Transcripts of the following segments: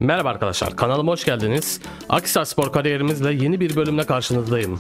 Merhaba arkadaşlar, kanalıma hoş geldiniz. Akhisarspor kariyerimizle yeni bir bölümle karşınızdayım.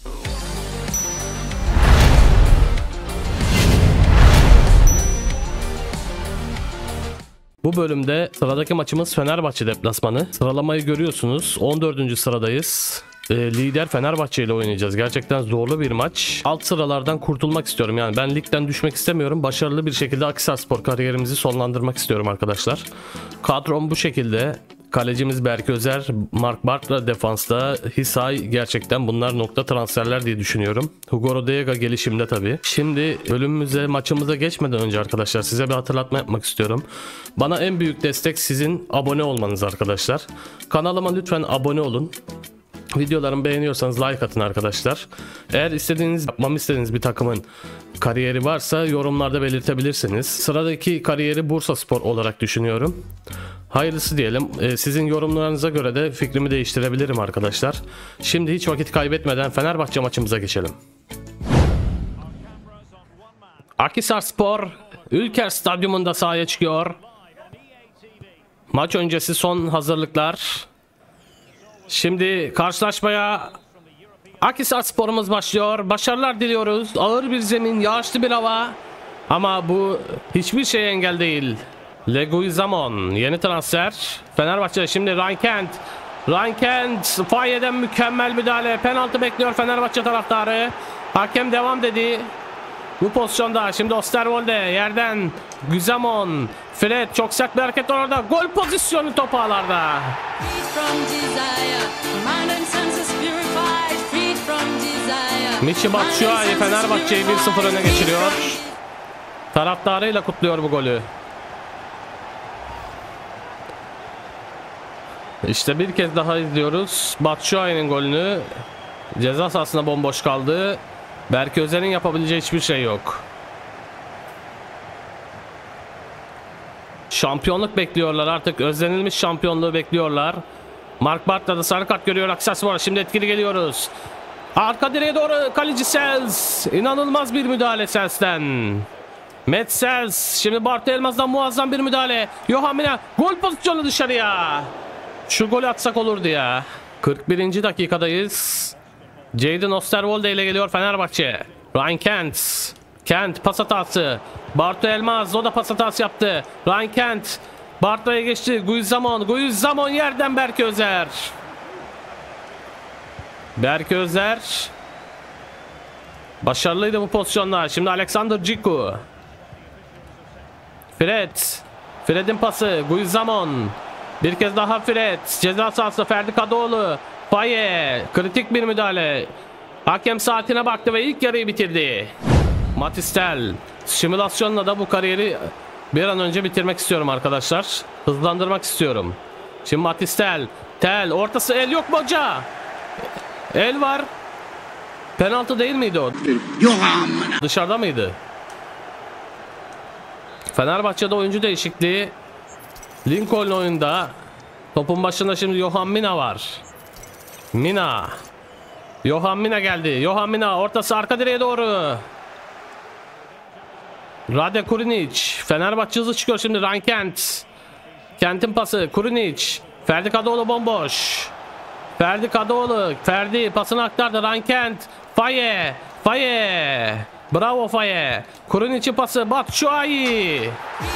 Bu bölümde sıradaki maçımız Fenerbahçe deplasmanı. Sıralamayı görüyorsunuz, 14. sıradayız. Lider Fenerbahçe ile oynayacağız. Gerçekten zorlu bir maç. Alt sıralardan kurtulmak istiyorum. Yani ben ligden düşmek istemiyorum. Başarılı bir şekilde Akhisarspor kariyerimizi sonlandırmak istiyorum arkadaşlar. Kadrom bu şekilde. Kalecimiz Berk Özer, Mark Bartra defansta, Hisay, gerçekten bunlar nokta transferler diye düşünüyorum. Hugo Rodallega gelişimde tabii. Şimdi bölümümüze, maçımıza geçmeden önce arkadaşlar size bir hatırlatma yapmak istiyorum. Bana en büyük destek sizin abone olmanız arkadaşlar. Kanalıma lütfen abone olun. Videolarımı beğeniyorsanız like atın arkadaşlar. Eğer yapmamı istediğiniz bir takımın kariyeri varsa yorumlarda belirtebilirsiniz. Sıradaki kariyeri Bursaspor olarak düşünüyorum. Hayırlısı diyelim. Sizin yorumlarınıza göre de fikrimi değiştirebilirim arkadaşlar. Şimdi hiç vakit kaybetmeden Fenerbahçe maçımıza geçelim. Akhisarspor Ülker Stadyumunda sahaya çıkıyor. Maç öncesi son hazırlıklar. Şimdi karşılaşmaya Akhisarspor'umuz başlıyor. Başarılar diliyoruz. Ağır bir zemin, yağışlı bir hava. Ama bu hiçbir şeye engel değil. Leguizamon yeni transfer. Fenerbahçe şimdi Ryan Kent Faye'den mükemmel müdahale. Penaltı bekliyor Fenerbahçe taraftarı. Hakem devam dedi. Bu pozisyonda şimdi Osterwolde yerden Güzamon, Fred çok sert bir hareket var orada. Gol pozisyonu top ağlarda. Michy Batshuayi Fenerbahçe'yi 1-0 öne geçiriyor. Taraftarıyla kutluyor bu golü. İşte bir kez daha izliyoruz Batshuayi'nin golünü. Ceza sahasında bomboş kaldı. Berk Özer'in yapabileceği hiçbir şey yok. Şampiyonluk bekliyorlar artık. Özlenilmiş şampiyonluğu bekliyorlar. Mark Bartra da sarı kart görüyor Akhisarspor. Şimdi etkili geliyoruz. Arka direğe doğru kaleci Sels. İnanılmaz bir müdahale Sels'ten. Matt Sels. Şimdi Bartu Elmaz'dan muazzam bir müdahale. Johan Mina gol pozisyonu dışarıya. Şu golü atsak olurdu ya. 41. dakikadayız. Jadon Osterwolde ile geliyor Fenerbahçe. Ryan Kent pas hatası. Bartu Elmaz o da pas hatası yaptı. Ryan Kent Bartra'ya geçti. Guizamon yerden Berk Özer. Başarılıydı bu pozisyonlar. Şimdi Alexander Ciku. Fred'in pası. Guizamon. Bir kez daha Fred. Ceza sahası Ferdi Kadıoğlu. Faye. Kritik bir müdahale. Hakem saatine baktı ve ilk yarıyı bitirdi. Matistel. Simülasyonla da bu kariyeri bir an önce bitirmek istiyorum arkadaşlar. Hızlandırmak istiyorum. Şimdi Matistel. Ortası el yok mu hoca? El var. Penaltı değil miydi o? Dışarıda mıydı? Fenerbahçe'de oyuncu değişikliği. Lincoln oyunda. Topun başında şimdi Johan Mina var. Johan Mina geldi. Johan Mina ortası arka direğe doğru. Rade Kurinic. Fenerbahçe hızlı çıkıyor şimdi. Ryan Kent'in pası. Kurinic. Ferdi Kadıoğlu bomboş. Ferdi pasını aktardı. Ryan Kent. Faye. Bravo Faye. Kurinic'in pası. Batshuayi.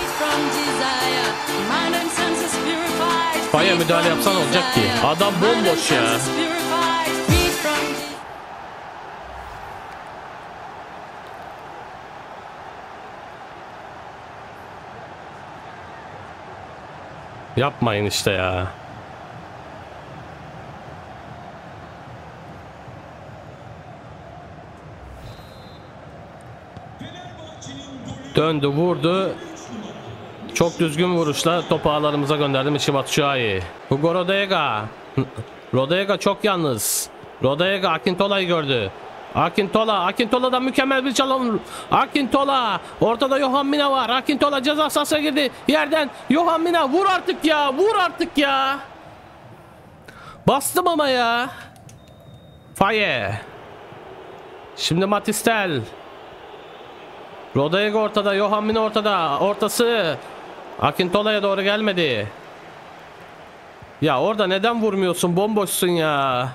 Faye müdahale yapsan olacak ki. Adam bomboş ya. Yapmayın işte ya. Döndü, vurdu. Çok düzgün vuruşla topu ağlarımıza gönderdi Michy Batshuayi. Hugo Rodallega çok yalnız. Rodallega Akintola'yı gördü. Akintola'dan mükemmel bir çalım. Ortada Johan Mina var. Akintola ceza sahasına girdi. Yerden Johan Mina vur artık ya. Bastım ama ya. Faye. Şimdi Matistel. Rodallega ortada. Johan Mina ortada. Ortası Akintola'ya doğru gelmedi. Ya orada neden vurmuyorsun? Bomboşsun ya.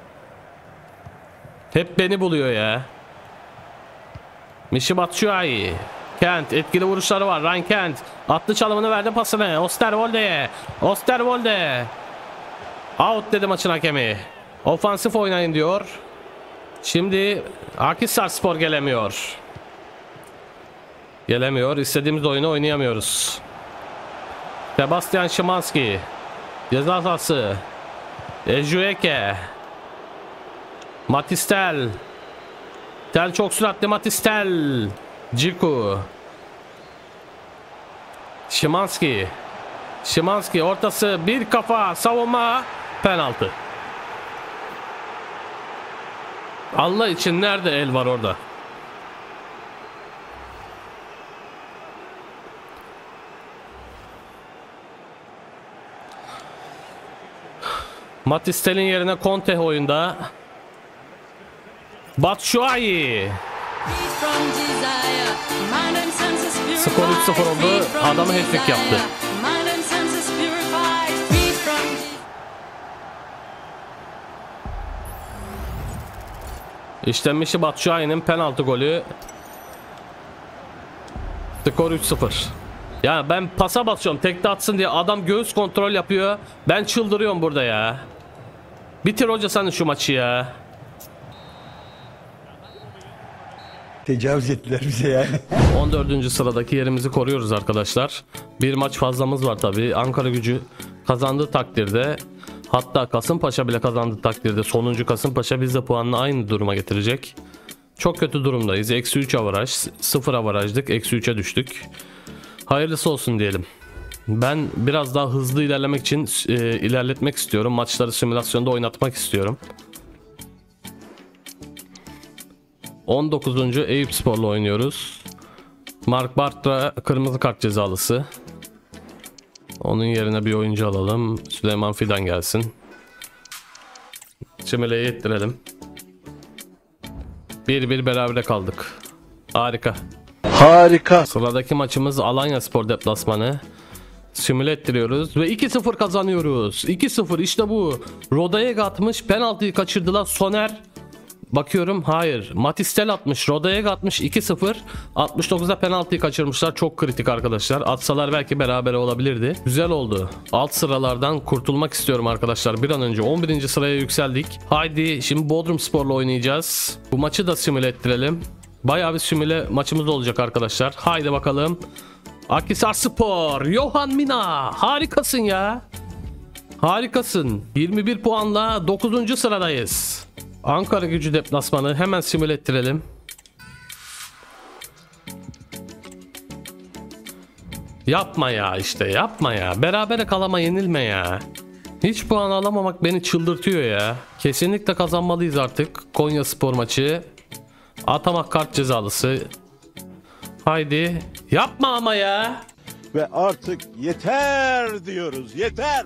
Hep beni buluyor ya. Michy Batshuayi. Kent etkili vuruşları var. Ryan Kent attı, çalımını verdi, pasını Osterwolde'ye. Osterwolde out dedi maçın hakemi. Ofansif oynayın diyor. Şimdi Akhisarspor gelemiyor. İstediğimiz oyunu oynayamıyoruz. Sebastian Szymanski. Ceza sahası. Ejueke. Matistel. Tel çok süratli, Matistel. Ciku. Szymanski ortası, bir kafa savunma, penaltı. Allah için nerede el var orada? Matistel'in yerine Conte oyunda. Batshuayi. Skor 3-0 oldu. Adamı hat-trick yaptı. İşte Michy Batshuayi'nin penaltı golü. Skor 3-0. Ya ben pasa basıyorum, tekte atsın diye adam göğüs kontrol yapıyor. Ben çıldırıyorum burada ya. Bitir hoca sen şu maçı ya. Tecavüz ettiler bize yani. 14. sıradaki yerimizi koruyoruz arkadaşlar. Bir maç fazlamız var tabi. Ankara Gücü kazandığı takdirde, hatta Kasımpaşa bile kazandığı takdirde sonuncu Kasımpaşa bizle puanını aynı duruma getirecek. Çok kötü durumdayız. -3 avaraj, 0 avarajdık, -3'e düştük. Hayırlısı olsun diyelim. Ben biraz daha hızlı ilerlemek için ilerletmek istiyorum. Maçları simülasyonda oynatmak istiyorum. 19. Eyüpspor'la oynuyoruz. Mark Bartra kırmızı kart cezalısı. Onun yerine bir oyuncu alalım. Süleyman Fidan gelsin. Çimele'yi ettirelim. 1-1 berabere kaldık. Harika. Harika. Sıradaki maçımız Alanyaspor deplasmanı. Simüle ettiriyoruz ve 2-0 kazanıyoruz. 2-0 işte bu. Rodayega atmış, penaltıyı kaçırdılar. Soner. Bakıyorum, hayır. Matistel atmış, Rodayega atmış, 2-0. 69'da penaltıyı kaçırmışlar. Çok kritik arkadaşlar. Atsalar belki berabere olabilirdi. Güzel oldu. Alt sıralardan kurtulmak istiyorum arkadaşlar. Bir an önce 11. sıraya yükseldik. Haydi şimdi Bodrumspor'la oynayacağız. Bu maçı da simüle ettirelim. Bayağı bir simüle maçımız olacak arkadaşlar. Haydi bakalım. Akhisarspor, Johan Mina, harikasın ya. Harikasın. 21 puanla 9. sıradayız. Ankara Gücü deplasmanı hemen simüle ettirelim. Yapma ya, işte yapma ya. Berabere kalama, yenilme ya. Hiç puan alamamak beni çıldırtıyor ya. Kesinlikle kazanmalıyız artık. Konyaspor maçı. Atamak kart cezalısı. Haydi. Yapma ama ya. Ve artık yeter diyoruz, yeter.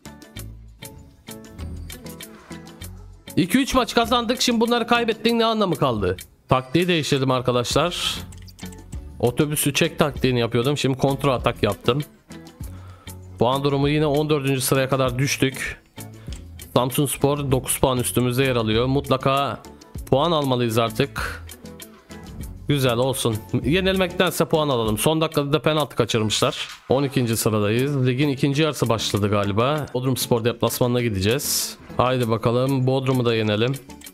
2-3 maç kazandık, şimdi bunları kaybettik, ne anlamı kaldı? Taktiği değiştirdim arkadaşlar. Otobüsü çek taktiğini yapıyordum, şimdi kontrol atak yaptım. Puan durumu yine 14. sıraya kadar düştük. Samsunspor 9 puan üstümüzde yer alıyor. Mutlaka puan almalıyız artık. Güzel olsun. Yenilmektense puan alalım. Son dakikada da penaltı kaçırmışlar. 12. sıradayız. Ligin ikinci yarısı başladı galiba. Bodrumspor deplasmanına gideceğiz. Haydi bakalım, Bodrum'u da yenelim.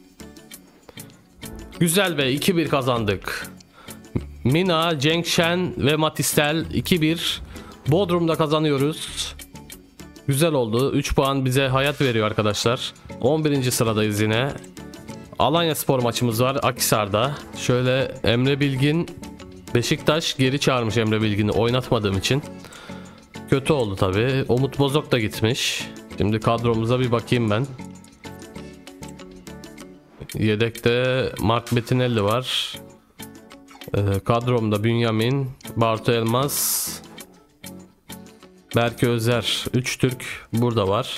Güzel be, 2-1 kazandık. Mina, Cenk Şen ve Matistel 2-1. Bodrum'da kazanıyoruz. Güzel oldu. 3 puan bize hayat veriyor arkadaşlar. 11. sıradayız yine. Alanyaspor maçımız var Akhisar'da. Şöyle Emre Bilgin, Beşiktaş geri çağırmış Emre Bilgin'i oynatmadığım için. Kötü oldu tabi. Umut Bozok da gitmiş. Şimdi kadromuza bir bakayım ben. Yedekte Mark Bettinelli var. Kadromda Bünyamin, Bartu Elmas, Berke Özer, 3 Türk burada var.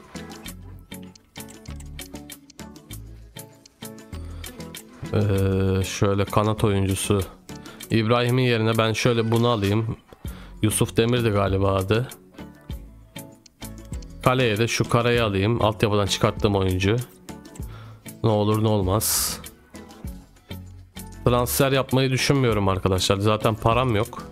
Şöyle kanat oyuncusu İbrahim'in yerine ben şöyle bunu alayım. Yusuf Demir'di galiba adı. Kaleye de şu Kara'yı alayım. Altyapıdan çıkarttığım oyuncu. Ne olur ne olmaz. Transfer yapmayı düşünmüyorum arkadaşlar. Zaten param yok.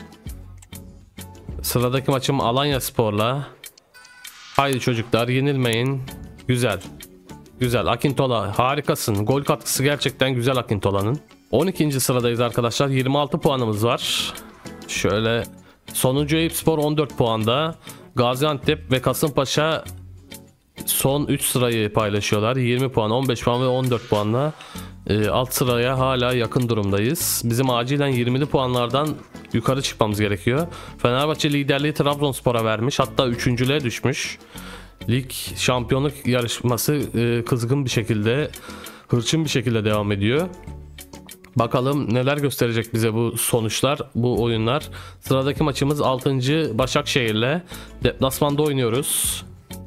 Sıradaki maçım Alanyaspor'la. Haydi çocuklar, yenilmeyin. Güzel. Güzel. Akintola harikasın. Gol katkısı gerçekten güzel Akintola'nın. 12. sıradayız arkadaşlar. 26 puanımız var. Şöyle sonuncu Eyüpspor 14 puanda. Gaziantep ve Kasımpaşa son 3 sırayı paylaşıyorlar. 20 puan, 15 puan ve 14 puanla alt sıraya hala yakın durumdayız. Bizim acilen 20'li puanlardan yukarı çıkmamız gerekiyor. Fenerbahçe liderliği Trabzonspor'a vermiş. Hatta 3.'lüğe düşmüş. Lig şampiyonluk yarışması kızgın bir şekilde, hırçın bir şekilde devam ediyor. Bakalım neler gösterecek bize bu sonuçlar, bu oyunlar. Sıradaki maçımız 6. Başakşehir'le deplasmanda oynuyoruz.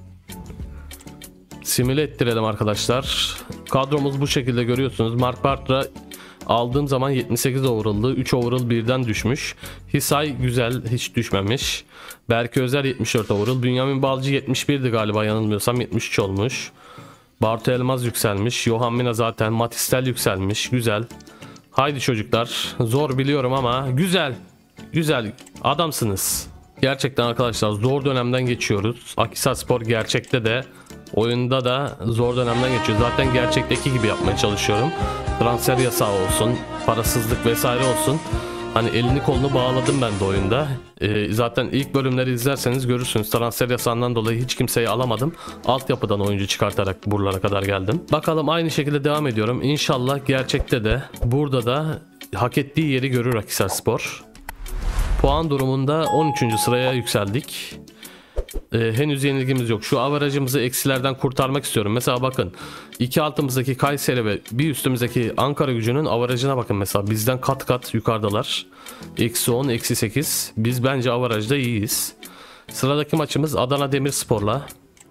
Simüle ettirelim arkadaşlar. Kadromuz bu şekilde görüyorsunuz. Mark Bartra aldığım zaman 78 overall'dı. 3 overall birden düşmüş. Hisay güzel, hiç düşmemiş. Berke Özer 74 overall. Bünyamin Balcı 71'di galiba, yanılmıyorsam 73 olmuş. Bartu Elmaz yükselmiş. Johan Mina zaten. Matistel yükselmiş. Güzel. Haydi çocuklar. Zor biliyorum ama güzel. Güzel. Adamsınız. Gerçekten arkadaşlar zor dönemden geçiyoruz. Akhisarspor gerçekte de oyunda da zor dönemden geçiyor. Zaten gerçekteki gibi yapmaya çalışıyorum. Transfer yasağı olsun, parasızlık vesaire olsun. Hani elini kolunu bağladım ben de oyunda. Zaten ilk bölümleri izlerseniz görürsünüz. Transfer yasağından dolayı hiç kimseyi alamadım. Altyapıdan oyuncu çıkartarak buralara kadar geldim. Bakalım aynı şekilde devam ediyorum. İnşallah gerçekte de burada da hak ettiği yeri görür Akhisarspor. Puan durumunda 13. sıraya yükseldik. Henüz yenilgimiz yok. Şu averajımızı eksilerden kurtarmak istiyorum. Mesela bakın, 2 altımızdaki Kayseri ve bir üstümüzdeki Ankaragücü'nün averajına bakın. Mesela bizden kat kat yukarıdalar. -10, -8. Biz bence averajda iyiyiz. Sıradaki maçımız Adana Demirspor'la.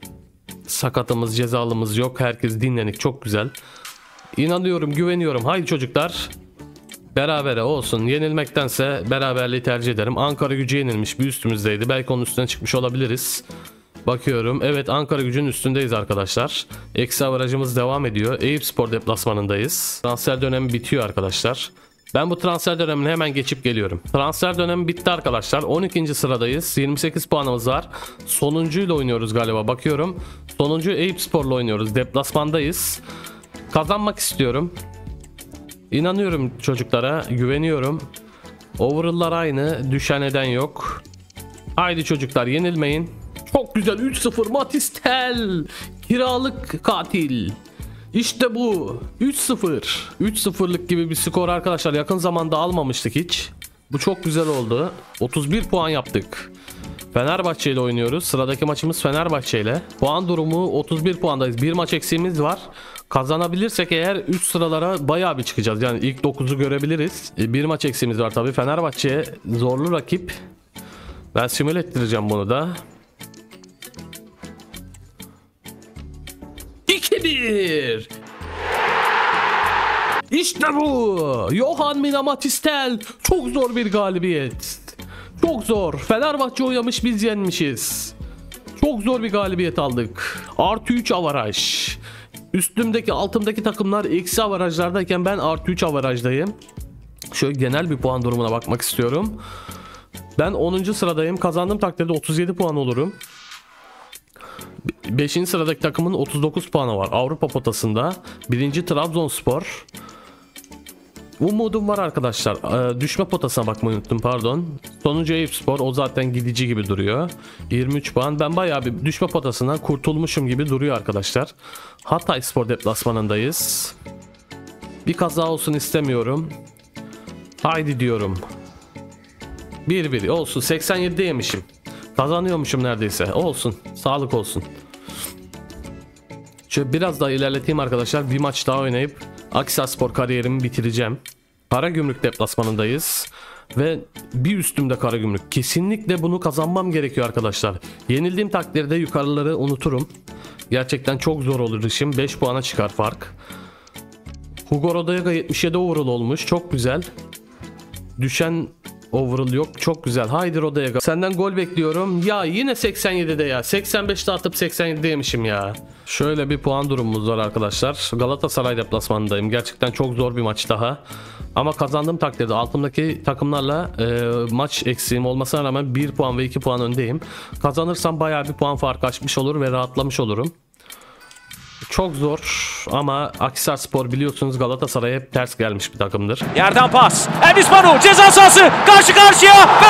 Sakatımız, cezalımız yok. Herkes dinlenik. Çok güzel. İnanıyorum, güveniyorum. Haydi çocuklar. Berabere olsun. Yenilmektense beraberliği tercih ederim. Ankaragücü yenilmiş, bir üstümüzdeydi. Belki onun üstüne çıkmış olabiliriz. Bakıyorum. Evet, Ankaragücü'nün üstündeyiz arkadaşlar. Eksi averajımız devam ediyor. Eyüpspor deplasmanındayız. Transfer dönemi bitiyor arkadaşlar. Ben bu transfer dönemini hemen geçip geliyorum. Transfer dönemi bitti arkadaşlar. 12. sıradayız. 28 puanımız var. Sonuncuyla oynuyoruz galiba. Bakıyorum. Sonuncu Eyüpspor'la oynuyoruz. Deplasmandayız. Kazanmak istiyorum. İnanıyorum çocuklara, güveniyorum. Overall'lar aynı, düşen eden yok. Haydi çocuklar, yenilmeyin. Çok güzel, 3-0 Matistel. Kiralık katil. İşte bu. 3-0. 3-0'lık gibi bir skor arkadaşlar. Yakın zamanda almamıştık hiç. Bu çok güzel oldu. 31 puan yaptık. Fenerbahçe ile oynuyoruz. Sıradaki maçımız Fenerbahçe ile. Puan durumu 31 puandayız. Bir maç eksiğimiz var. Kazanabilirsek eğer 3 sıralara bayağı bir çıkacağız. Yani ilk 9'u görebiliriz. Bir maç eksiğimiz var tabii. Fenerbahçe zorlu rakip. Ben simüle ettireceğim bunu da. 2-1. İşte bu. Johan Mina Matistel. Çok zor bir galibiyet. Çok zor. Fenerbahçe oynamış, biz yenmişiz. Çok zor bir galibiyet aldık. +3 avaraj. Üstümdeki altımdaki takımlar eksi avarajlardayken ben +3 avarajdayım. Şöyle genel bir puan durumuna bakmak istiyorum. Ben 10. sıradayım. Kazandığım takdirde 37 puan olurum. 5. sıradaki takımın 39 puanı var. Avrupa potasında. 1. Trabzonspor. Umudum var arkadaşlar. Düşme potasına bakmayı unuttum, pardon. Sonuncu Eyüpspor, o zaten gidici gibi duruyor. 23 puan. Ben bayağı bir düşme potasından kurtulmuşum gibi duruyor arkadaşlar. Hatayspor deplasmanındayız. Bir kaza olsun istemiyorum. Haydi diyorum. 1-1 olsun. 87'de yemişim. Kazanıyormuşum neredeyse. Olsun. Sağlık olsun. Şöyle biraz daha ilerleteyim arkadaşlar. Bir maç daha oynayıp Akhisarspor kariyerimi bitireceğim. Karagümrük deplasmanındayız. Ve bir üstümde Karagümrük. Kesinlikle bunu kazanmam gerekiyor arkadaşlar. Yenildiğim takdirde yukarıları unuturum. Gerçekten çok zor olur işim. 5 puana çıkar fark. Hugo Rodallega 77 overall olmuş. Çok güzel. Düşen overall yok. Çok güzel. Haydi Rodega. Senden gol bekliyorum. Ya yine 87'de ya. 85'te atıp 87'de yemişim ya. Şöyle bir puan durumumuz var arkadaşlar. Galatasaray deplasmanındayım. Gerçekten çok zor bir maç daha. Ama kazandığım takdirde altımdaki takımlarla maç eksiğim olmasına rağmen 1 puan ve 2 puan öndeyim. Kazanırsam bayağı bir puan farkı açmış olur ve rahatlamış olurum. Çok zor ama Akhisarspor biliyorsunuz Galatasaray'a hep ters gelmiş bir takımdır. Yerden pas. Enis Manu ceza sahası. Karşı karşıya ve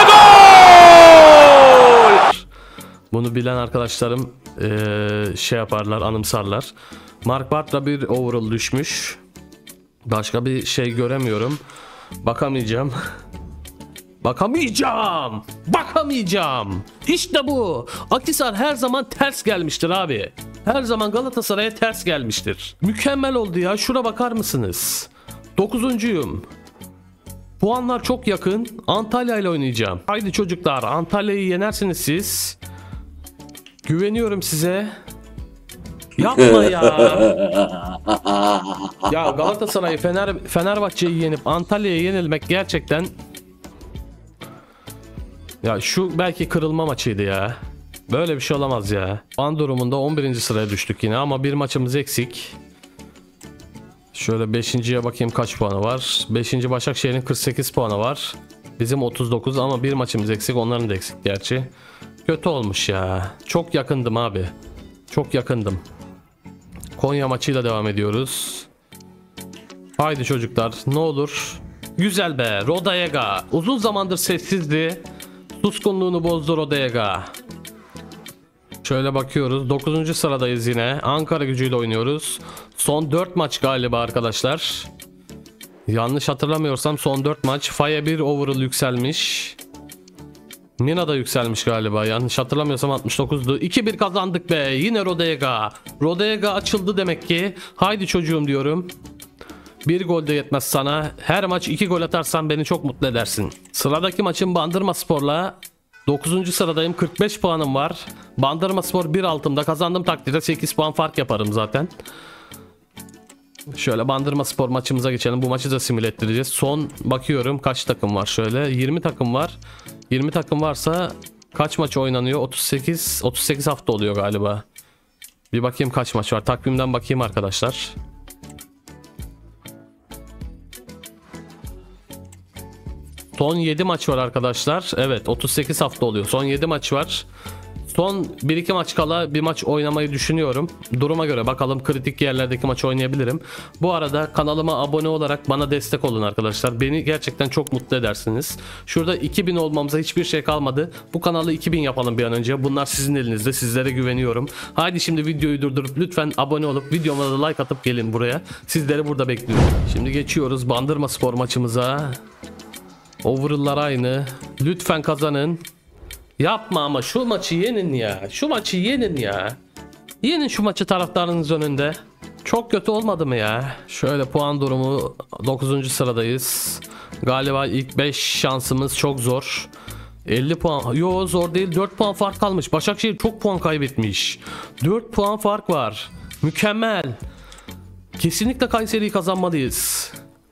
gol! Bunu bilen arkadaşlarım şey yaparlar, anımsarlar. Mark Bartra bir overall düşmüş. Başka bir şey göremiyorum. Bakamayacağım. Bakamayacağım. İşte bu. Akhisar her zaman ters gelmiştir abi. Her zaman Galatasaray'a ters gelmiştir. Mükemmel oldu ya. Şuna bakar mısınız? 9'uncuyum. Puanlar çok yakın. Antalya ile oynayacağım. Haydi çocuklar, Antalya'yı yenersiniz siz. Güveniyorum size. Yapma ya. Ya Galatasaray'ı Fenerbahçe'yi yenip Antalya'ya yenilmek gerçekten... Ya şu belki kırılma maçıydı ya. Böyle bir şey olamaz ya. Puan durumunda 11. sıraya düştük yine ama bir maçımız eksik. Şöyle 5.'ye bakayım kaç puanı var. 5. Başakşehir'in 48 puanı var. Bizim 39 ama bir maçımız eksik, onların da eksik gerçi. Kötü olmuş ya. Çok yakındım abi. Çok yakındım. Konya maçıyla devam ediyoruz. Haydi çocuklar ne olur. Güzel be Rodega. Uzun zamandır sessizdi. Suskunluğunu bozdu Rodega. Şöyle bakıyoruz. 9. sıradayız yine. Ankara Gücü'yle oynuyoruz. Son 4 maç galiba arkadaşlar. Yanlış hatırlamıyorsam son 4 maç. Faye bir overall yükselmiş. Mina da yükselmiş galiba. Yanlış hatırlamıyorsam 69'du. 2-1 kazandık be. Yine Rodega. Rodega açıldı demek ki. Haydi çocuğum diyorum. Bir gol de yetmez sana. Her maç 2 gol atarsan beni çok mutlu edersin. Sıradaki maçım Bandırmaspor'la. 9. sıradayım. 45 puanım var. Bandırmaspor 1 altımda. Kazandığım takdirde 8 puan fark yaparım zaten. Şöyle Bandırmaspor maçımıza geçelim. Bu maçı da simüle ettireceğiz. Son bakıyorum kaç takım var şöyle. 20 takım var. 20 takım varsa kaç maç oynanıyor? 38 hafta oluyor galiba. Bir bakayım kaç maç var. Takvimden bakayım arkadaşlar. Son 7 maç var arkadaşlar. Evet 38 hafta oluyor. Son 7 maç var. Son 1-2 maç kala bir maç oynamayı düşünüyorum. Duruma göre bakalım kritik yerlerdeki maçı oynayabilirim. Bu arada kanalıma abone olarak bana destek olun arkadaşlar. Beni gerçekten çok mutlu edersiniz. Şurada 2000 olmamıza hiçbir şey kalmadı. Bu kanalı 2000 yapalım bir an önce. Bunlar sizin elinizde. Sizlere güveniyorum. Haydi şimdi videoyu durdurup lütfen abone olup videoma da like atıp gelin buraya. Sizleri burada bekliyorum. Şimdi geçiyoruz Bandırmaspor maçımıza. Overall'lar aynı. Lütfen kazanın. Yapma ama şu maçı yenin ya. Şu maçı yenin ya. Yenin şu maçı taraftarınız önünde. Çok kötü olmadı mı ya? Şöyle puan durumu 9. sıradayız. Galiba ilk 5 şansımız çok zor. 50 puan. Yo zor değil. 4 puan fark kalmış. Başakşehir çok puan kaybetmiş. 4 puan fark var. Mükemmel. Kesinlikle Kayseri'yi kazanmalıyız.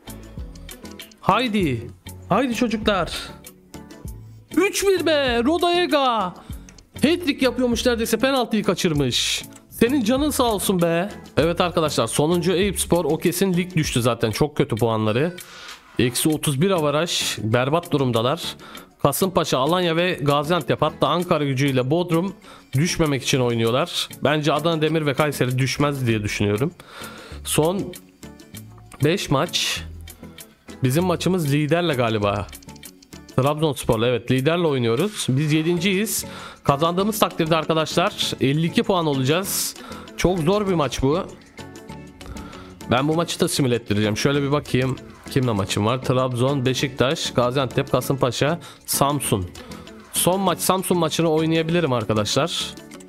Haydi. Haydi çocuklar. 3-1 be. Rodega. Hat-trick yapıyormuş, neredeyse penaltıyı kaçırmış. Senin canın sağ olsun be. Evet arkadaşlar, sonuncu Eyüpspor, o kesin lig düştü zaten, çok kötü puanları. Eksi 31 avaraj, berbat durumdalar. Kasımpaşa, Alanya ve Gaziantep, hatta Ankara Gücü ile Bodrum düşmemek için oynuyorlar. Bence Adana Demir ve Kayseri düşmez diye düşünüyorum. Son 5 maç. Bizim maçımız liderle galiba. Trabzonspor'la, evet, liderle oynuyoruz. Biz 7.yiz. Kazandığımız takdirde arkadaşlar 52 puan olacağız. Çok zor bir maç bu. Ben bu maçı da simüle ettireceğim. Şöyle bir bakayım. Kimle maçım var? Trabzon, Beşiktaş, Gaziantep, Kasımpaşa, Samsun. Son maç Samsun maçını oynayabilirim arkadaşlar.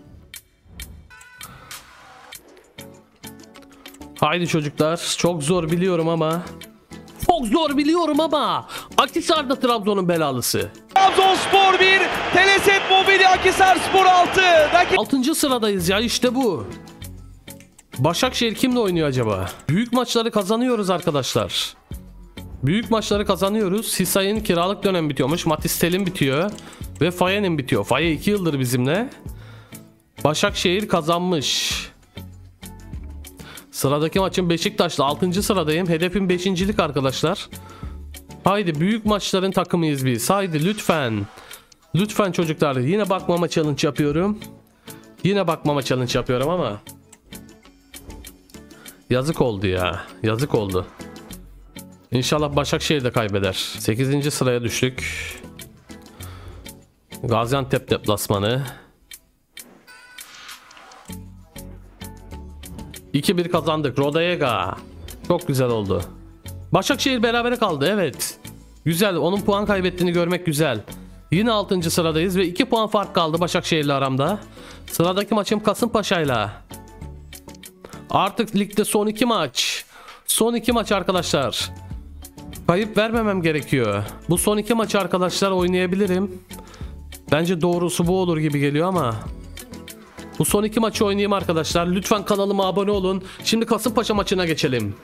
Haydi çocuklar. Çok zor biliyorum ama. Çok zor biliyorum ama. Akhisar da Trabzon'un belalısı. Trabzonspor 1, Teleset Mobilya Akhisarspor 6. 6. sıradayız ya, işte bu. Başakşehir kimle oynuyor acaba? Büyük maçları kazanıyoruz arkadaşlar. Büyük maçları kazanıyoruz. Hisay'ın kiralık dönemi bitiyormuş. Matistel'in bitiyor. Ve Faye'nin bitiyor. Faye 2 yıldır bizimle. Başakşehir kazanmış. Sıradaki maçım Beşiktaş'la. 6. sıradayım. Hedefim 5.'lik arkadaşlar. Haydi büyük maçların takımıyız biz. Haydi lütfen. Lütfen çocuklar. Yine bakmama challenge yapıyorum. Yine bakmama challenge yapıyorum ama. Yazık oldu ya. Yazık oldu. İnşallah Başakşehir de kaybeder. 8. sıraya düştük. Gaziantep deplasmanı. 2-1 kazandık. Rodayega. Çok güzel oldu. Başakşehir berabere kaldı. Evet. Güzel. Onun puan kaybettiğini görmek güzel. Yine 6. sıradayız ve 2 puan fark kaldı Başakşehir'le aramda. Sıradaki maçım Kasımpaşa'yla. Artık ligde son 2 maç. Son 2 maç arkadaşlar. Kayıp vermemem gerekiyor. Bu son 2 maçı arkadaşlar oynayabilirim. Bence doğrusu bu olur gibi geliyor ama. Bu son 2 maçı oynayayım arkadaşlar. Lütfen kanalıma abone olun. Şimdi Kasımpaşa maçına geçelim.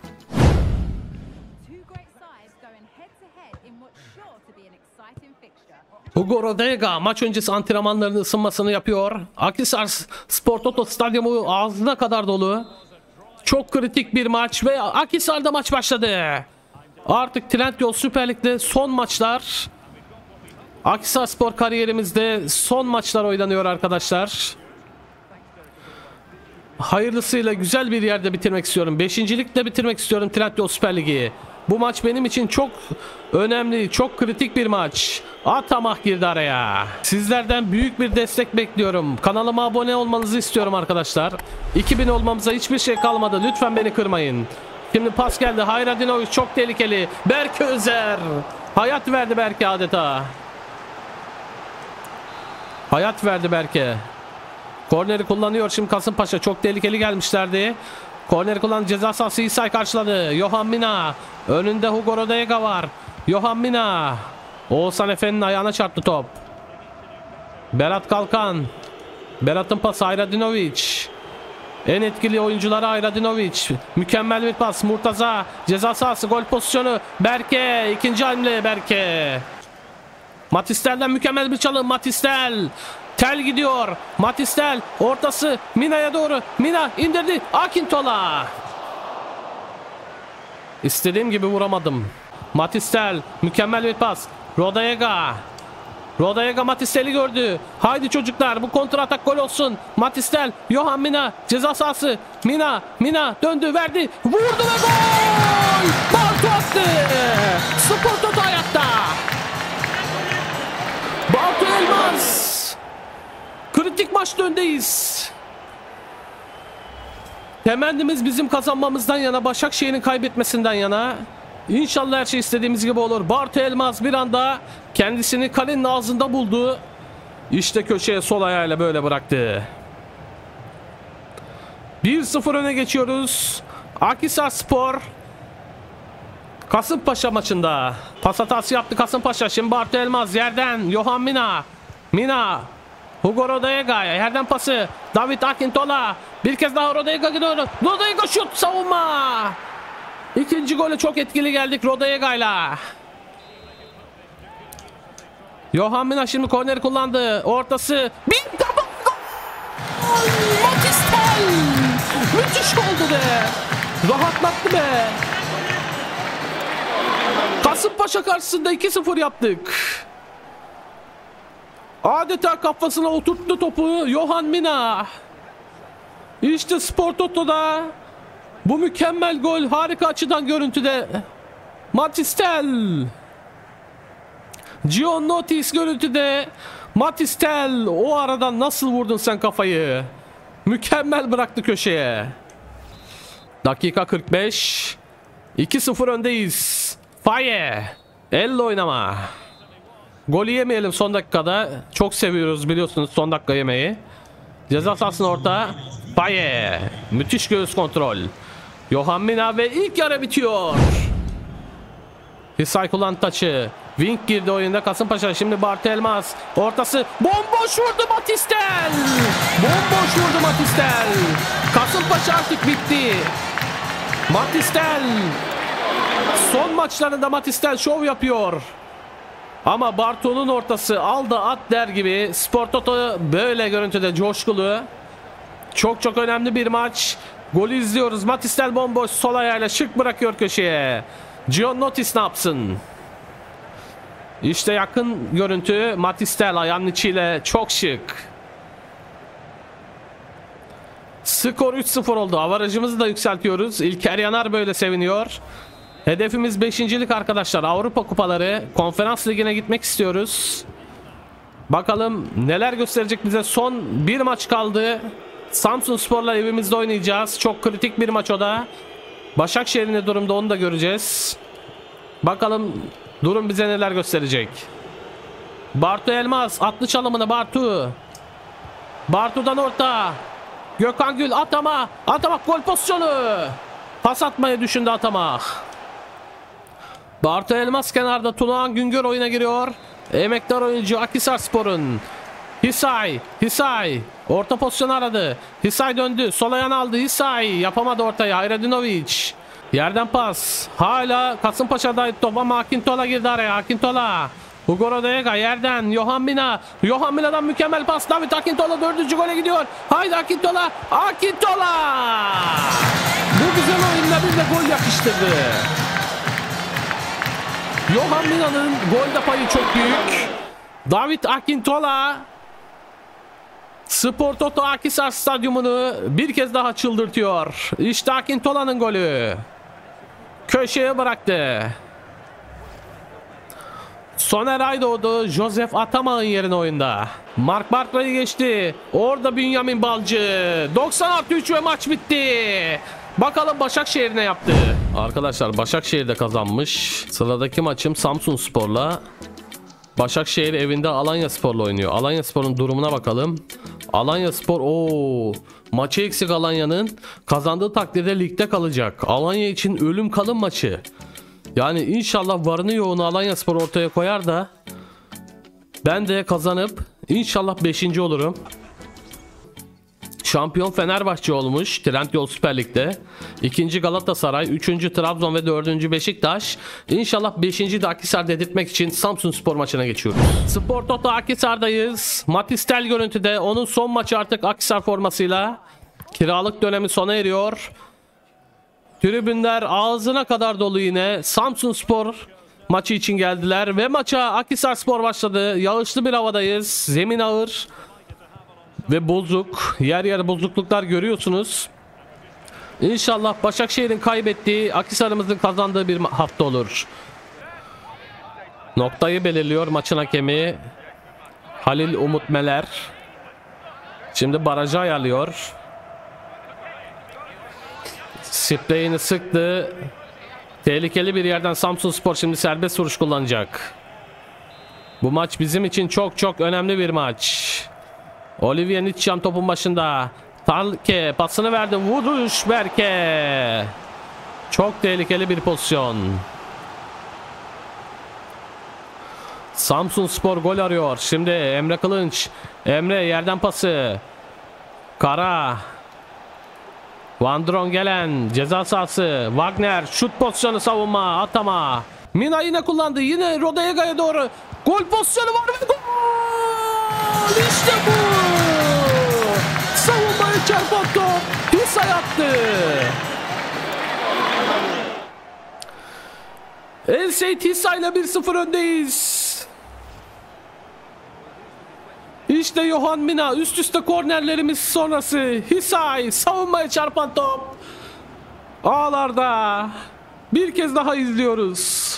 Hugo Rodayega maç öncesi antrenmanlarını ısınmasını yapıyor. Akhisar Spor Toto Stadyumu ağzına kadar dolu. Çok kritik bir maç ve Akhisar'da maç başladı. Artık Trendyol Süper Lig'de son maçlar. Akhisar Spor kariyerimizde son maçlar oynanıyor arkadaşlar. Hayırlısıyla güzel bir yerde bitirmek istiyorum. 5.'likte bitirmek istiyorum Trendyol Süper Ligi. Bu maç benim için çok önemli, çok kritik bir maç. Atamah girdi araya. Sizlerden büyük bir destek bekliyorum. Kanalıma abone olmanızı istiyorum arkadaşlar. 2000 olmamıza hiçbir şey kalmadı. Lütfen beni kırmayın. Şimdi pas geldi. Hayradinovic çok tehlikeli. Berke Özer. Hayat verdi Berke adeta. Hayat verdi Berke. Korneri kullanıyor şimdi Kasımpaşa. Çok tehlikeli gelmişlerdi. Korneri kullandı. Ceza sahası İsay karşıladı. Johan Mina. Önünde Hugo Rodayega var. Johan Mina. Oğuzhan Efe'nin ayağına çarptı top. Berat Kalkan. Berat'ın pası Hayradinovic. En etkili oyuncuları Hayradinovic. Mükemmel bir pas. Murtaza. Ceza sahası gol pozisyonu. Berke. İkinci hamle Berke. Matistel'den mükemmel bir çalım. Matistel. Tel gidiyor. Matistel. Ortası. Mina'ya doğru. Mina indirdi. Akintola. İstediğim gibi vuramadım. Matistel. Mükemmel bir pas. Rodayega. Rodayega Matistel'i gördü. Haydi çocuklar bu kontra atak gol olsun. Matistel. Johan Mina. Ceza sahası. Mina. Mina döndü verdi. Vurdu ve gol. Bartu attı. Spor Toto ayakta. Bartu Elmas. Kritik maçta öndeyiz. Temennimiz bizim kazanmamızdan yana, Başakşehir'in kaybetmesinden yana. İnşallah her şey istediğimiz gibi olur. Bartu Elmas bir anda kendisini kalenin ağzında buldu. İşte köşeye sol ayağıyla böyle bıraktı. 1-0 öne geçiyoruz. Akhisar Spor Kasımpaşa maçında. Pas hatası yaptı Kasımpaşa. Şimdi Bartu Elmas yerden. Johan Mina. Mina. Hugo Rodayega'ya yerden pası. David Akintola. Bir kez daha Rodayega gidiyor. Rodayega şut savunma. İkinci golü çok etkili geldik Rodayega'yla. Johan Mina şimdi korneri kullandı. Ortası. Bir tabak gol. Matistel. Müthiş oldu be. Rahatlattı be. Kasımpaşa karşısında 2-0 yaptık. Adeta kafasına oturttu topu Johan Mina. İşte Spor Toto'da bu mükemmel gol, harika açıdan görüntüde. Matistel. Gion Notis görüntüde. Matistel, o aradan nasıl vurdun sen kafayı? Mükemmel bıraktı köşeye. Dakika 45. 2-0 öndeyiz. Faye. Elle oynama. Golü yemeyelim son dakikada. Çok seviyoruz biliyorsunuz son dakika yemeyi. Ceza sahasının orta. Faye. Müthiş göğüs kontrol. Johan Mina ve ilk yarı bitiyor. Hisay kullandı taçı. Wink girdi oyunda Kasımpaşa. Şimdi Bartu Elmas. Ortası. Bomboş vurdu Matistel. Bomboş vurdu Matistel. Kasımpaşa artık bitti. Matistel. Son maçlarında Matistel şov yapıyor. Ama Bartu'nun ortası al da at der gibi. Spor Toto böyle görüntüde coşkulu. Çok çok önemli bir maç. Golü izliyoruz. Matistel bomboş sol ayağıyla şık bırakıyor köşeye. John Notis ne yapsın? İşte yakın görüntü. Matistel ayağının içiyle çok şık. Skor 3-0 oldu. Avarajımızı da yükseltiyoruz. İlker Yanar böyle seviniyor. Hedefimiz 5.'lik arkadaşlar. Avrupa kupaları. Konferans ligine gitmek istiyoruz. Bakalım neler gösterecek bize. Son bir maç kaldı. Samsunspor'la evimizde oynayacağız. Çok kritik bir maç o da. Başakşehir'in ne durumda onu da göreceğiz. Bakalım durum bize neler gösterecek. Bartu Elmas atlı çalımını Bartu. Bartu'dan orta. Gökhan Gül Atama. Atamak gol pozisyonu. Pas atmayı düşündü Atamak. Bartu Elmas kenarda. Tuluhan Güngör oyuna giriyor. Emektar oyuncu Akhisarspor'un. Hisay. Orta pozisyonu aradı. Hisay döndü. Sol ayağını aldı. Hisay yapamadı ortaya. Hayredinovic. Yerden pas. Hala Kasımpaşa'daydı top ama Akintola girdi araya. Akintola. Hugo Rodallega yerden. Johan Mina. Johan Mina'dan mükemmel pas. David Akintola 4. gole gidiyor. Haydi Akintola. Bu güzel oyunda bir de gol yakıştırdı. Johan Mina'nın golde payı çok büyük. David Akintola Spor Toto Akhisar Stadyumunu bir kez daha çıldırtıyor. İşte Akintola'nın golü. Köşeye bıraktı. Soner Aydoğdu Joseph Atamak'ın yerine oyunda. Mark Bartra'yı geçti. Orada Bünyamin Balcı. 90+3 ve maç bitti. Bakalım Başakşehir ne yaptı? Arkadaşlar Başakşehir de kazanmış. Sıradaki maçım Samsunspor'la. Başakşehir evinde Alanyaspor'la oynuyor. Alanyaspor'un durumuna bakalım. Alanyaspor maçı eksik Alanya'nın. Kazandığı takdirde ligde kalacak. Alanya için ölüm kalım maçı. Yani inşallah varını yoğunu Alanyaspor ortaya koyar da ben de kazanıp inşallah 5. olurum. Şampiyon Fenerbahçe olmuş Trendyol Süper Lig'de. 2. Galatasaray, 3. Trabzon ve 4. Beşiktaş. İnşallah 5. de Akhisar dedirtmek için Samsunspor maçına geçiyoruz. Spor Toto Akhisar'dayız. Matistel görüntüde. Onun son maçı artık Akhisar formasıyla. Kiralık dönemi sona eriyor. Tribünler ağzına kadar dolu yine. Samsunspor maçı için geldiler ve maça Akhisarspor başladı. Yağışlı bir havadayız. Zemin ağır ve bozuk. Yer yer bozukluklar görüyorsunuz. İnşallah Başakşehir'in kaybettiği, Akhisar'ımızın kazandığı bir hafta olur. Noktayı belirliyor maçın hakemi Halil Umut Meler. Şimdi barajı ayarlıyor. Spreyini sıktı. Tehlikeli bir yerden Samsunspor şimdi serbest vuruş kullanacak. Bu maç bizim için çok çok önemli bir maç. Olivier Nitscham topun başında. Talke pasını verdi. Vuruş Berke. Çok tehlikeli bir pozisyon. Samsunspor gol arıyor. Şimdi Emre Kılınç. Emre yerden pası. Kara. Van Drongelen ceza sahası. Wagner şut pozisyonu savunma. Atama. Mina yine kullandı. Yine Rodallega'ya doğru. Gol pozisyonu var ve gol. İşte bu. Savunmayı çarpan top. Hisay attı. El Seyit Hisay'la 1-0 öndeyiz. İşte Johan Mina üst üste kornerlerimiz sonrası. Hisay savunmaya çarpan top. Ağlarda. Bir kez daha izliyoruz.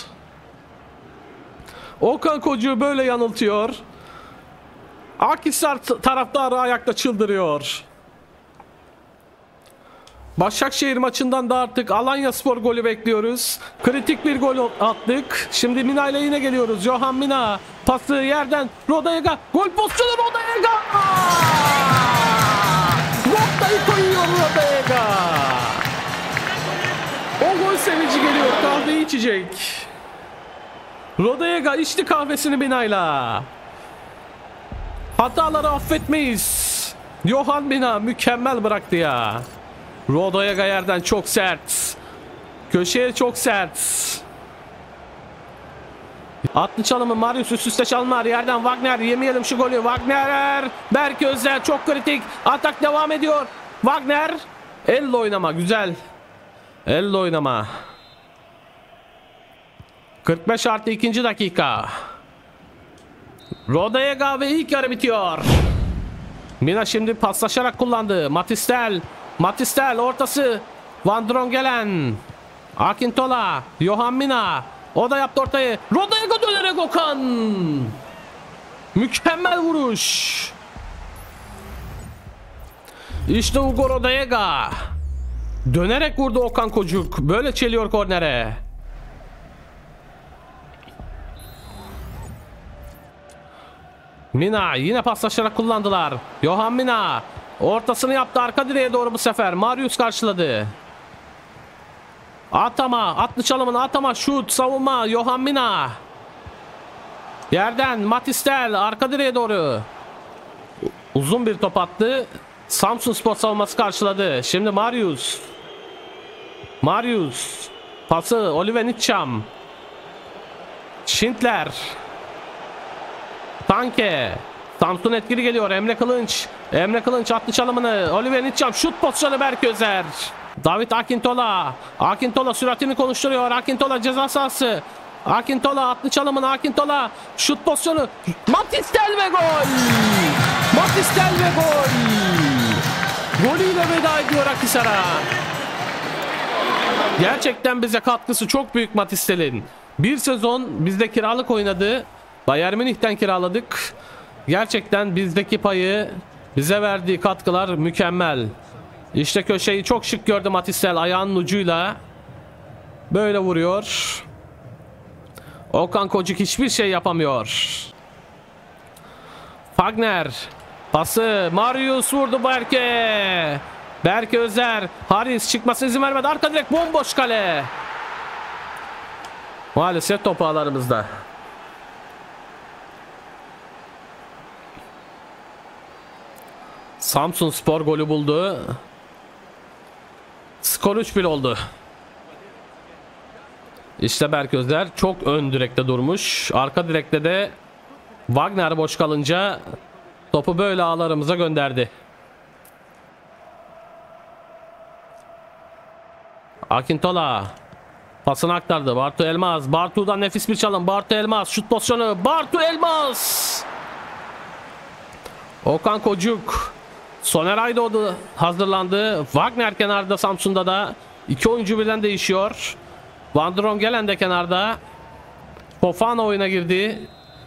Okan Kocu böyle yanıltıyor. Akhisar taraftarı ayakta çıldırıyor. Başakşehir maçından da artık Alanyaspor golü bekliyoruz. Kritik bir gol attık. Şimdi Mina ile yine geliyoruz. Johan Mina pası yerden Rodallega. Gol pozisyonu Rodallega. Noktayı koyuyor Rodallega. O gol sevinci geliyor. Kahveyi içecek. Rodallega içti kahvesini Mina'yla. Hataları affetmeyiz. Johan Mina mükemmel bıraktı ya. Rodallega yerden çok sert. Köşeye çok sert. Atlı çalımı Marius, üst üste çalımlar yerden. Wagner, yemeyelim şu golü. Wagner, Berk Özer, çok kritik. Atak devam ediyor. Wagner, elle oynama, güzel. Elle oynama. 45 artı 2. dakika. Rodallega ve ilk yarı bitiyor. Mina şimdi paslaşarak kullandı. Matistel ortası. Van Drongelen. Akintola. Johan Mina. O da yaptı ortayı. Rodallega dönerek Okan. Mükemmel vuruş. İşte Hugo Rodallega. Dönerek vurdu Okan Kocuk. Böyle çeliyor kornere. Mina yine paslaşarak kullandılar. Johan Mina ortasını yaptı, arka direğe doğru bu sefer. Marius karşıladı. Atama, atlı çalımını atama, şut, savunma. Johan Mina. Yerden Matistel arka direğe doğru. Uzun bir top attı. Samsunspor savunması karşıladı. Şimdi Marius. Pası Oliver Nitscham. Schindler. Tanke. Samsun etkili geliyor. Emre Kılınç attı çalımını. Oliver Nitscham şut pozisyonu Berk Özer. David Akintola. Akintola süratini konuşturuyor. Akintola ceza sahası. Akintola attı çalımını. Akintola şut pozisyonu. Matistel ve gol. Golüyle veda ediyor Akhisar'a. Gerçekten bize katkısı çok büyük Matistel'in. Bir sezon bizde kiralık oynadı. Bayern Münih'ten kiraladık. Gerçekten bizdeki payı, bize verdiği katkılar mükemmel. İşte köşeyi çok şık gördü Matistel ayağının ucuyla. Böyle vuruyor. Okan Kocuk hiçbir şey yapamıyor. Wagner. Pası Marius vurdu Berke. Berke Özer. Haris çıkmasına izin vermedi. Arka direkt bomboş kale. Maalesef top ağlarımızda. Samsunspor golü buldu. Skor 3-1 oldu. İşte Berk Özer çok ön direkte durmuş. Arka direkte de Wagner boş kalınca topu böyle ağlarımıza gönderdi. Akintola pasını aktardı. Bartu Elmas. Bartu'dan nefis bir çalım. Bartu Elmas şut pozisyonu. Bartu Elmas. Okan Kocuk. Soner Aydoğdu hazırlandı. Wagner kenarda, Samsun'da da. İki oyuncu birden değişiyor. Van Drongelen de kenarda. Fofana oyuna girdi.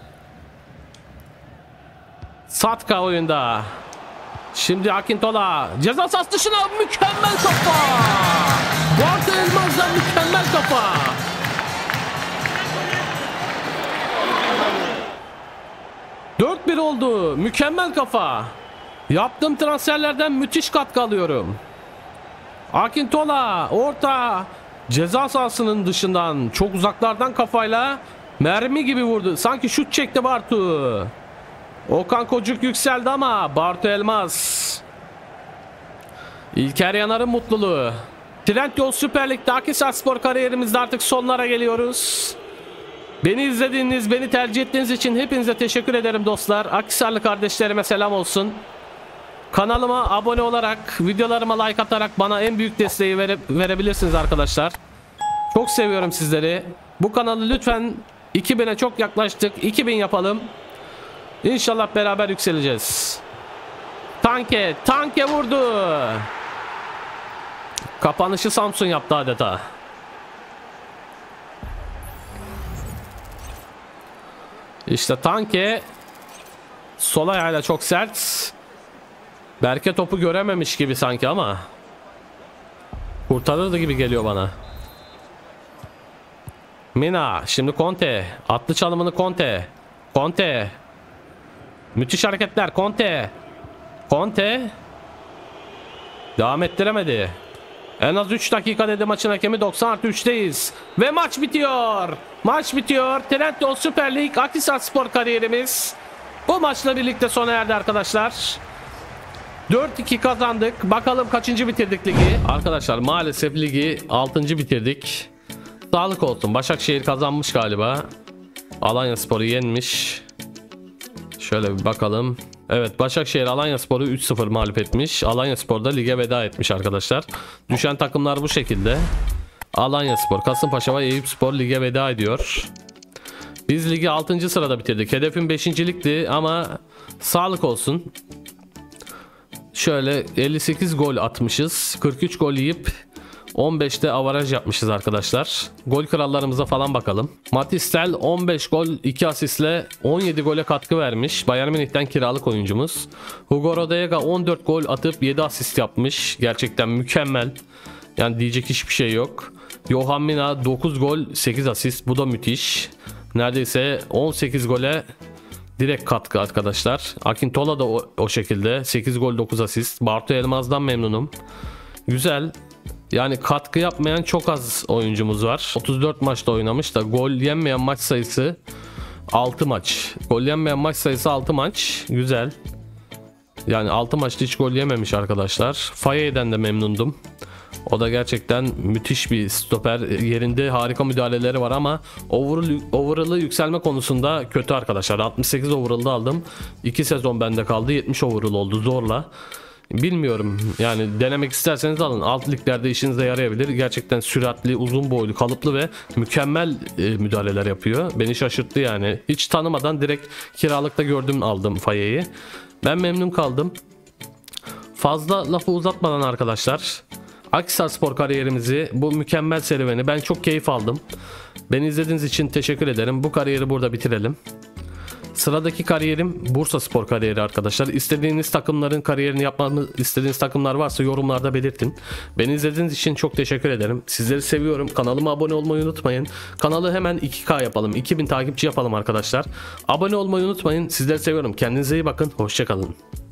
Satka oyunda. Şimdi Akintola. Ceza sahası dışına mükemmel kafa. Bartu Elmas'dan mükemmel kafa. ...4-1 oldu. Mükemmel kafa. Yaptığım transferlerden müthiş katkı alıyorum. Akintola orta ceza sahasının dışından çok uzaklardan kafayla mermi gibi vurdu. Sanki şut çekti Bartu. Okan Kocuk yükseldi ama Bartu Elmas. İlker Yanar'ın mutluluğu. Trendyol Süper Lig'de Akhisarspor kariyerimizde artık sonlara geliyoruz. Beni izlediğiniz, beni tercih ettiğiniz için hepinize teşekkür ederim dostlar. Akhisarlı kardeşlerime selam olsun. Kanalıma abone olarak, videolarıma like atarak bana en büyük desteği verebilirsiniz arkadaşlar. Çok seviyorum sizleri. Bu kanalı lütfen 2000'e çok yaklaştık. 2000 yapalım. İnşallah beraber yükseleceğiz. Tanke vurdu. Kapanışı Samsun yaptı adeta. İşte Tanke sol ayağıyla çok sert. Berke topu görememiş gibi sanki ama kurtarırdı gibi geliyor bana. Mina şimdi Conte attı çalımını. Conte müthiş hareketler. Conte devam ettiremedi. En az 3 dakika dedi maçın hakemi. 90+3'teyiz ve maç bitiyor. Trendyol Süper Lig Akhisarspor kariyerimiz bu maçla birlikte sona erdi arkadaşlar. 4-2 kazandık. Bakalım kaçıncı bitirdik ligi? Arkadaşlar maalesef ligi 6. bitirdik. Sağlık olsun. Başakşehir kazanmış galiba. Alanyaspor'u yenmiş. Şöyle bir bakalım. Evet, Başakşehir Alanyaspor'u 3-0 mağlup etmiş. Alanyaspor da lige veda etmiş arkadaşlar. Düşen takımlar bu şekilde. Alanyaspor, Kasımpaşa ve Eyüpspor lige veda ediyor. Biz ligi 6. sırada bitirdik. Hedefim 5.likti ama sağlık olsun. Şöyle 58 gol atmışız. 43 gol yiyip 15'te avaraj yapmışız arkadaşlar. Gol krallarımıza falan bakalım. Matistel 15 gol 2 asistle 17 gole katkı vermiş. Bayern Münih'ten kiralık oyuncumuz. Hugo Rodallega 14 gol atıp 7 asist yapmış. Gerçekten mükemmel. Yani diyecek hiçbir şey yok. Johan Mina 9 gol 8 asist. Bu da müthiş. Neredeyse 18 gole direkt katkı arkadaşlar. Akintola da o şekilde 8 gol 9 asist. Bartu Elmaz'dan memnunum. Güzel. Yani katkı yapmayan çok az oyuncumuz var. 34 maçta oynamış da gol yenmeyen maç sayısı 6 maç. Gol yenmeyen maç sayısı 6 maç. Güzel. Yani 6 maçta hiç gol yememiş arkadaşlar. Faye'den de memnundum. O da gerçekten müthiş bir stoper. Yerinde harika müdahaleleri var ama overall'ı yükselme konusunda kötü arkadaşlar. 68 overall'da aldım. 2 sezon bende kaldı. 70 overall oldu zorla. Bilmiyorum, yani denemek isterseniz alın. Alt liglerde işinize yarayabilir. Gerçekten süratli, uzun boylu, kalıplı ve mükemmel müdahaleler yapıyor. Beni şaşırttı yani. Hiç tanımadan direkt kiralıkta gördüm, aldım Faye'yi. Ben memnun kaldım. Fazla lafı uzatmadan arkadaşlar, Akhisarspor kariyerimizi, bu mükemmel serüveni ben çok keyif aldım. Beni izlediğiniz için teşekkür ederim. Bu kariyeri burada bitirelim. Sıradaki kariyerim Bursaspor kariyeri arkadaşlar. İstediğiniz takımların kariyerini yapmamı istediğiniz takımlar varsa yorumlarda belirtin. Beni izlediğiniz için çok teşekkür ederim. Sizleri seviyorum. Kanalıma abone olmayı unutmayın. Kanalı hemen 2K yapalım. 2000 takipçi yapalım arkadaşlar. Abone olmayı unutmayın. Sizleri seviyorum. Kendinize iyi bakın. Hoşça kalın.